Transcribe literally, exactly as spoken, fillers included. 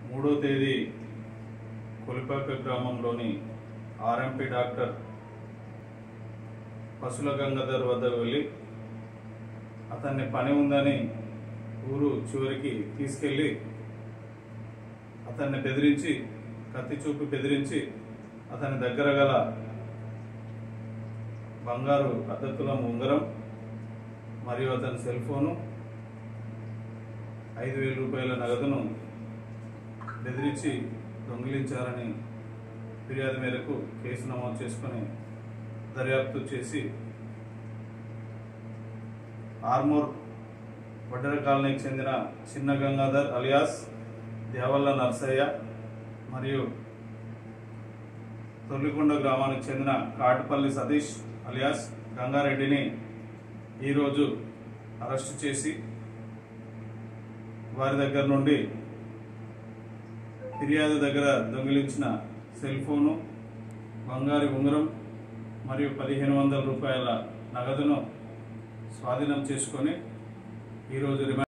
మూడో తేదీ కొలిపాక గ్రామంలోని ఆర్ఎంపీ డాక్టర్ పసుల గంగాధర్ వద్దకు వెళ్ళి అతన్ని పని ఉందని ఊరు చివరికి తీసుకెళ్ళి అతన్ని బెదిరించి కత్తి చూపి బెదిరించి అతని దగ్గర గల బంగారు అద్దతులం ఉంగరం మరియు అతని సెల్ ఫోను ఐదు వేల రూపాయల నగదును బెదిరించి దొంగిలించారని ఫిర్యాదు మేరకు కేసు నమోదు చేసుకుని దర్యాప్తు చేసి ఆర్మూర్ వడ్డెర కాలనీకి చెందిన చిన్న గంగాధర్ అలియాస్ దేవల్ల నర్సయ్య మరియు తొర్లికొండ గ్రామానికి చెందిన కాటుపల్లి సతీష్ అలియాస్ గంగారెడ్డిని ఈరోజు అరెస్టు చేసి వారి దగ్గర నుండి ఫిర్యాదు దగ్గర దొంగిలించిన సెల్ ఫోను, బంగారు ఉంగరం మరియు పదిహేను వందల రూపాయల నగదును స్వాధీనం చేసుకొని ఈరోజు రిమాండ్